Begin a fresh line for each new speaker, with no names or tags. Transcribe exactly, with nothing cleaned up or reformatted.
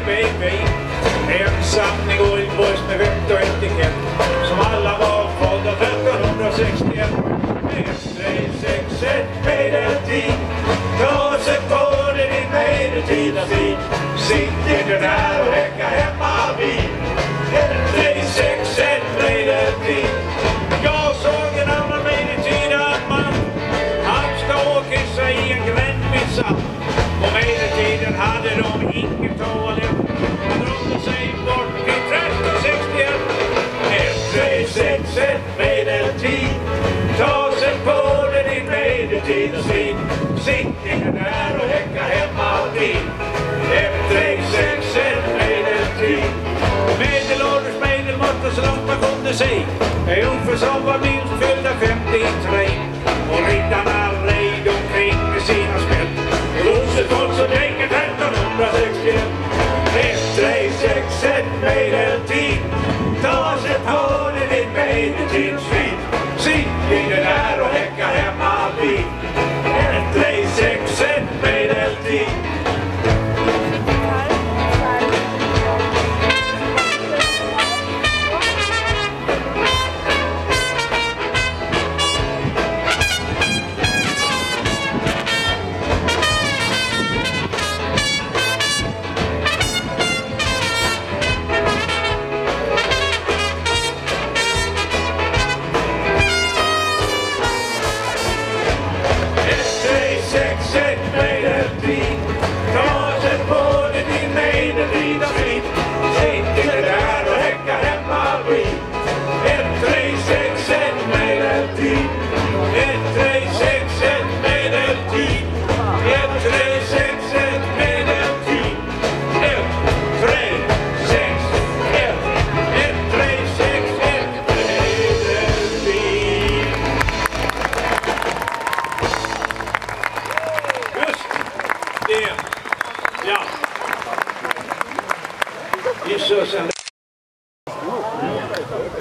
baby. Ensam i Gullborgs med vett och etikett. Som alla var födda femtonhundrasextioett. ett tre sex ett medeltid. Ta sig på det din medeltida tid. Sitter du där och häckar hemma vid. ett tre sex ett medeltid. Jag såg en annan medeltida man. Han stod och kissade i en grändmissa. På medeltiden hade de inget toalett. De drog sig bort till tretton sextioett. ett tre sex ett medeltid. Ta sig på det din medeltida tid. Sitter du där och häckar hemma vid. ett tre sex ett medeltid. Medelålders medelmått så långt man kunde se. Ungefär som var minst fyllda femtiotre. Och riddarna red omkring med sina spett. Huset folk som dricker trettonhundrasextioett. ett tre sex ett medeltid. Ta sig på det din medeltidsvid. Sitter du där och häckar hemma vid. ett tre sex ett medeltid. Ja. Jesus and